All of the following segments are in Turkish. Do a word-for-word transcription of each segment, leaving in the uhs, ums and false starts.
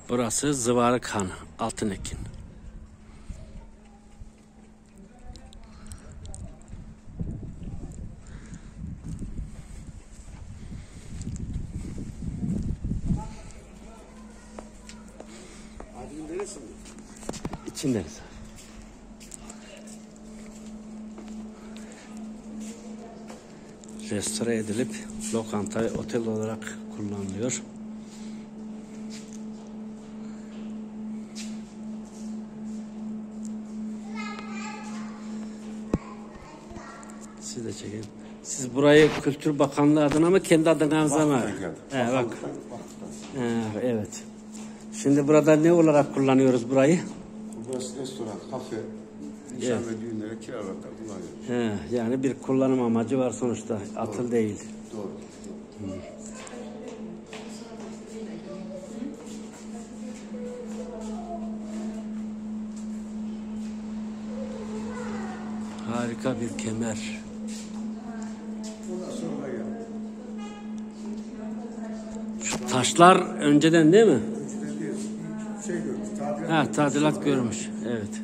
Burası Zıvarık Han, Altınekin. Adil'in neresi mi? İçindeyiz. Restore edilip lokanta ve otel olarak kullanılıyor. Siz de çekin. Siz burayı Kültür Bakanlığı adına mı, kendi adınıza mı? He, bak. He, evet. Şimdi burada ne olarak kullanıyoruz burayı? Burası restoran, kafe, nişan Evet. ve düğünlere kiralarda kullanıyoruz. He, yani bir kullanım amacı var sonuçta. Atıl Doğru. değil. Doğru. Hı. Harika bir kemer. Ondan sonra ya. Şu taşlar önceden değil mi? Önceden değil, bir şey görmüş, tadilat Ha, görmüş. tadilat görmüş. Evet.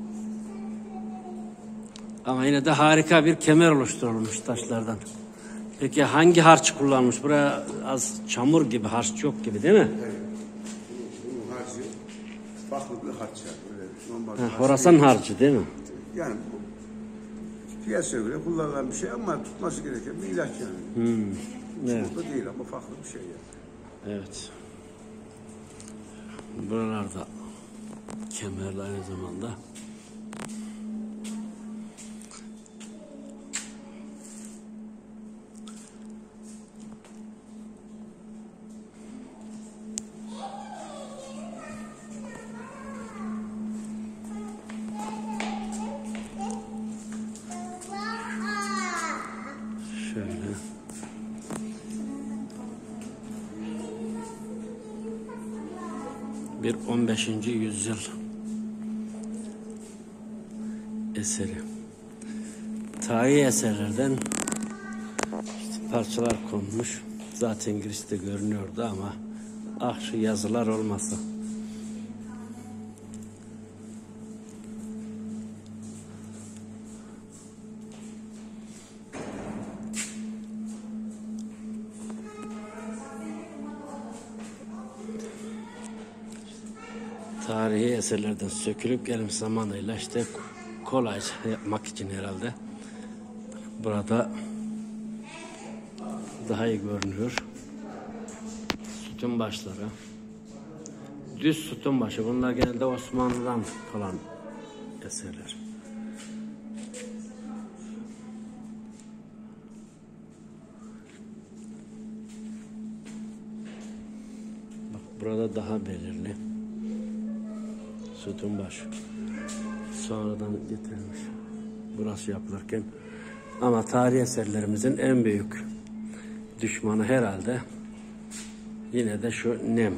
Ama yine de harika bir kemer oluşturulmuş taşlardan. Peki hangi harç kullanmış? Buraya az çamur gibi, harç yok gibi değil mi? Evet. Bunun harcı farklı bir harç yani. Öyle normal Ha, harç Horasan değil. harcı değil mi? Yani bu piyasaya göre kullanılan bir şey ama tutması gereken bir ilaç yani. Hmm. Evet. Bu da değil ama farklı bir şey yani. Evet. Buralarda kemerli aynı zamanda. Şöyle. Bir on beşinci yüzyıl eseri. Tarihi eserlerden işte parçalar konmuş. Zaten girişte görünüyordu ama ah şu yazılar olmasa. Tarihi eserlerden sökülüp gelmiş zamanıyla işte kolayca yapmak için herhalde. Burada daha iyi görünüyor. Sütun başları. Düz sütun başı. Bunlar genelde Osmanlı'dan kalan eserler. Bak burada daha belirli. Sütun başı. Sonradan getirilmiş. Burası yapılırken. Ama tarihi eserlerimizin en büyük düşmanı herhalde yine de şu nem.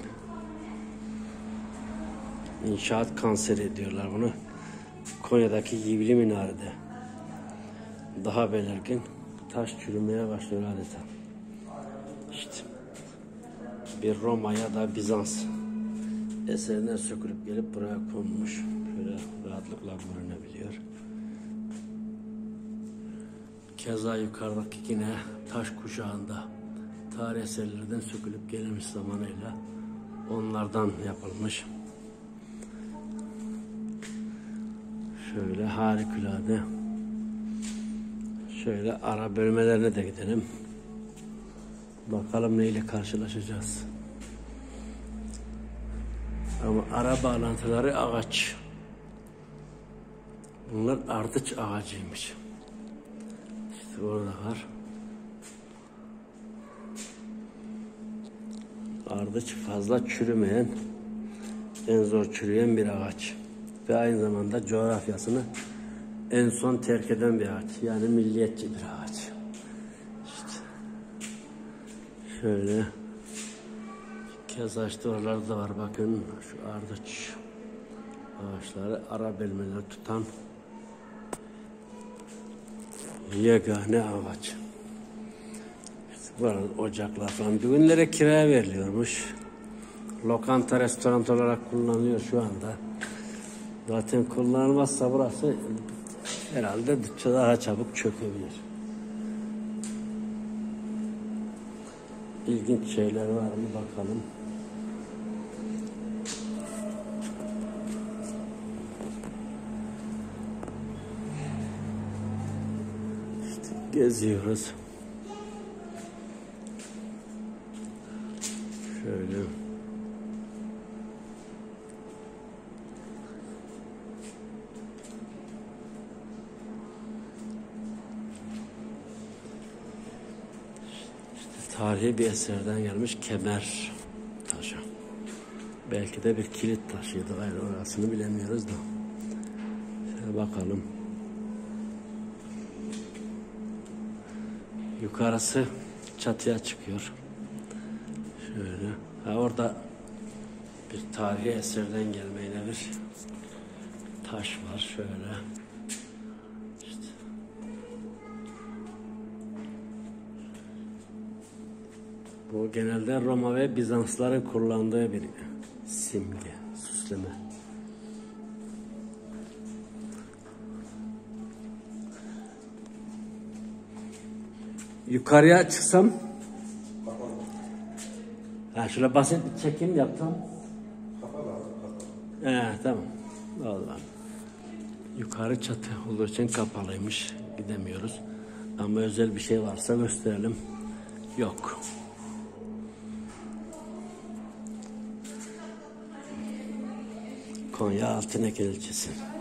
İnşaat kanseri diyorlar bunu. Konya'daki Yivli Minare'de daha belirgin. Taş çürümeye başlıyor adeta. İşte bir Roma ya da Bizans eserinden sökülüp gelip buraya konmuş. Şöyle rahatlıkla görünebiliyor. Keza yukarıdaki yine taş kuşağında tarih eserlerden sökülüp gelmiş zamanıyla onlardan yapılmış. Şöyle harikulade. Şöyle ara bölmelerine de gidelim. Bakalım neyle karşılaşacağız. Ama ara bağlantıları ağaç. Bunlar ardıç ağacıymış. İşte orada var. Ardıç fazla çürümeyen, en zor çürüyen bir ağaç. Ve aynı zamanda coğrafyasını en son terk eden bir ağaç. Yani milliyetçi bir ağaç. İşte şöyle keza işte oralarda da var. Bakın şu ardıç ağaçları ara bölmeleri tutan yegane ağaç. İşte bu arada ocaklar falan düğünlere kiraya veriliyormuş. lokanta, restoran olarak kullanılıyor şu anda. Zaten kullanılmazsa burası herhalde daha çabuk çökebilir. İlginç şeyler var mı bakalım. İşte geziyoruz. Şöyle. Tarihi bir eserden gelmiş kemer taşı. Belki de bir kilit taşıydı. Hayır, orasını bilemiyoruz da. Şöyle bakalım. Yukarısı çatıya çıkıyor. Şöyle. Ha, orada bir tarihi eserden gelmeyle bir taş var. Şöyle. İşte. Bu genelde Roma ve Bizansların kullandığı bir simge, süsleme. Yukarıya çıksam, ha şöyle basit bir çekim yaptım. He, tamam. Oldu. Yukarı çatı olduğu için kapalıymış, gidemiyoruz. Ama özel bir şey varsa gösterelim. Yok. Konya Altınekel ilçesi.